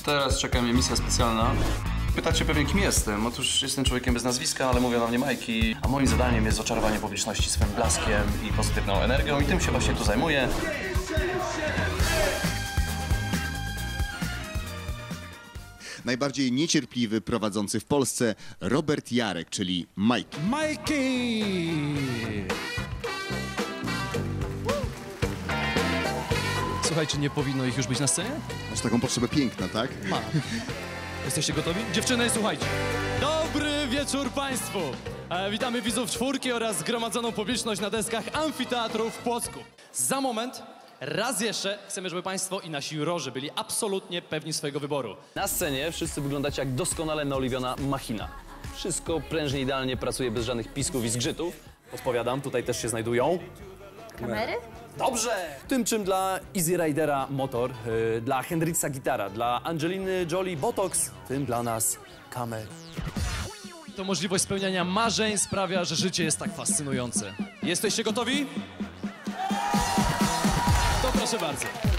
Teraz czeka mnie misja specjalna. Pytacie pewnie, kim jestem. Otóż jestem człowiekiem bez nazwiska, ale mówią na mnie Majki. A moim zadaniem jest oczarowanie publiczności swym blaskiem i pozytywną energią i tym się właśnie tu zajmuję. Najbardziej niecierpliwy prowadzący w Polsce Robert Jarek, czyli Majki. Majki! Słuchajcie, nie powinno ich już być na scenie? Masz taką potrzebę piękna, tak? Ma. Jesteście gotowi? Dziewczyny, słuchajcie. Dobry wieczór Państwu! Witamy widzów czwórki oraz zgromadzoną publiczność na deskach amfiteatru w Płocku. Za moment, raz jeszcze, chcemy, żeby Państwo i nasi jurorzy byli absolutnie pewni swojego wyboru. Na scenie wszyscy wyglądacie jak doskonale naoliwiona machina. Wszystko prężnie, idealnie pracuje bez żadnych pisków i zgrzytów. Podpowiadam, tutaj też się znajdują... Kamery? Dobrze! Tym czym dla Easy Ridera motor, dla Hendrixa gitara, dla Angeliny Jolie botox, tym dla nas kamery. To możliwość spełniania marzeń sprawia, że życie jest tak fascynujące. Jesteście gotowi? To proszę bardzo.